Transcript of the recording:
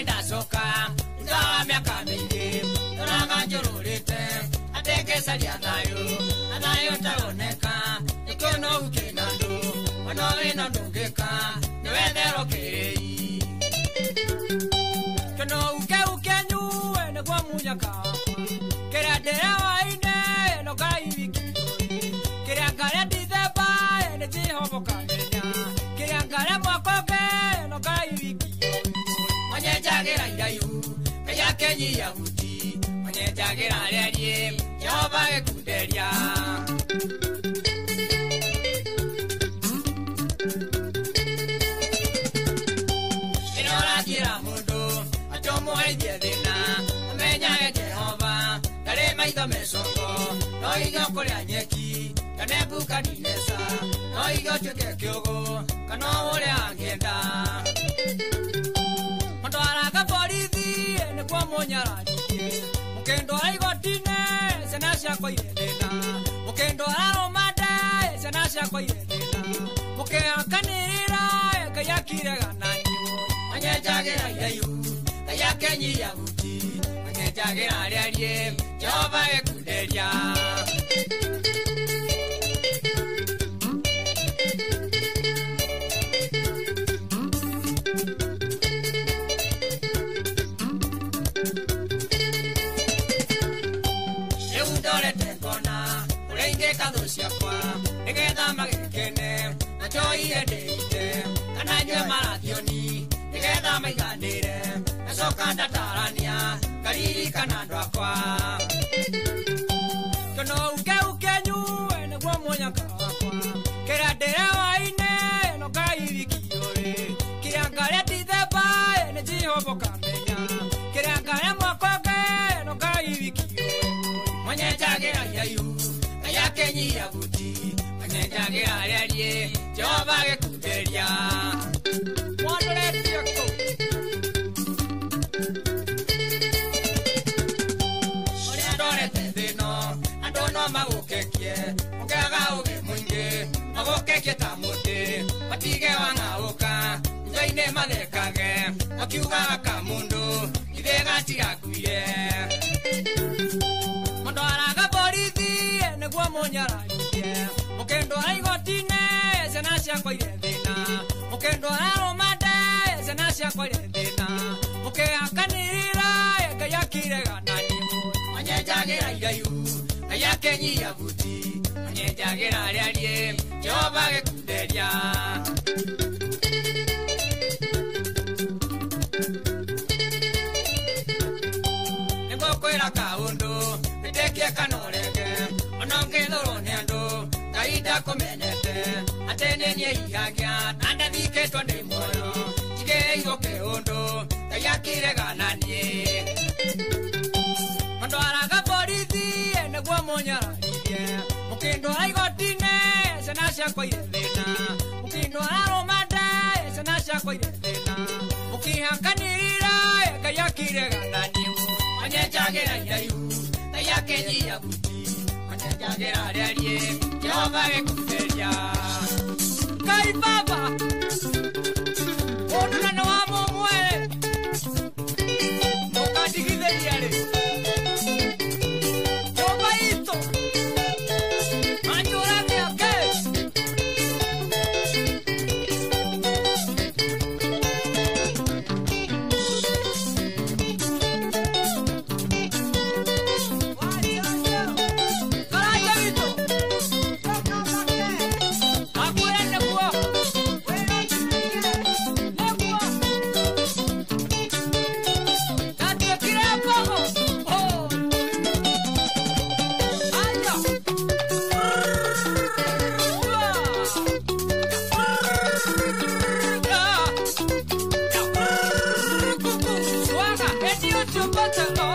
nenda soka ndawa miaka mingi Nuraga njururite Ateke salia nayo taoneka Nikono ukenandu Wanowe na ndungika Niwethero kirei Kono uke nyuwe Negwa munyaka Kira dewa ine No kaibiki Kira kare ditheba Ene jihobo kamenya Kira kare mwakoke No kaibiki Mwenye jagira irayu Kaya kenyi ya uti Mwenye jagira relie Jehova gekunderia Inora jira mundu Achomo haidie thina Amenya Jehova Dare maitho mesoko No igo kuria nyeki Kanebu kaninesa No igo tuke kyogo Kano ule angenda Mandwaraga borithi Ene kwa monyaradikie Mukendo aigotine Senasha kwa irendena Mukendo aromade Senasha kwa irendena Mukeakanira Kaya kirega nanyo Manye jagira yayu Kaya kenyi ya uti Manye jagira relie Jehova gekunderia Kado siakwa, nigetha magikene, na joy edeite, kana nywe marathioni, nigetha maiganire, na coka ndatarania, ngaririkana andu akwa. Kono uke nyuwe, niguo munyaka wakwa, kira ndĩrewa-inĩ, no kairikiore, kĩrĩa ngaria ndithemba, nĩ Jehova kamenya, kĩrĩa ngaria mwakoke, no kairikiore, mwenye jagira yayu, Kaya kenyi ya buti Mwenye jagira relie Jehova gekunderia Wandore tiako Ore andore tethino Andono magukekie Mugaga uge mwingi Magukekie ta muti Matige wangauka Njaine mathekage Makiugaga kamundu Ithega tigakuie Mandwaraga borithi Negwa monyaradikie Mukendo aigotine Senasha kwa irethina Mukendo aromade Senasha kwa irethina Mukeakanira Kaya kirega nanyo Manye jagira irayu Kaya kenyi ya buti Manye jagira relie Jehova gekunderia Nengo kwera kaundu Nitekie kanorege Onongethoro ni andu Kaida kumenyete Atene nie ihagia Nanda thiketwa ndi muoyo Jige igoke undu Kaya kirega nanie Mandwaraga borithi Neguo munyaradikie Mukindo aigotine Senasha kwa irethina Mukindo aromade Senasha kwa irethina Mukihakanirira Kaya kirega nanie Manye jagira irayu Kaya kenyi ya buti Jagira relie Jehova gekunderia Kai baba Ona na wa mumwe Mukadigithia ri Jehova ito Manjura miake Button.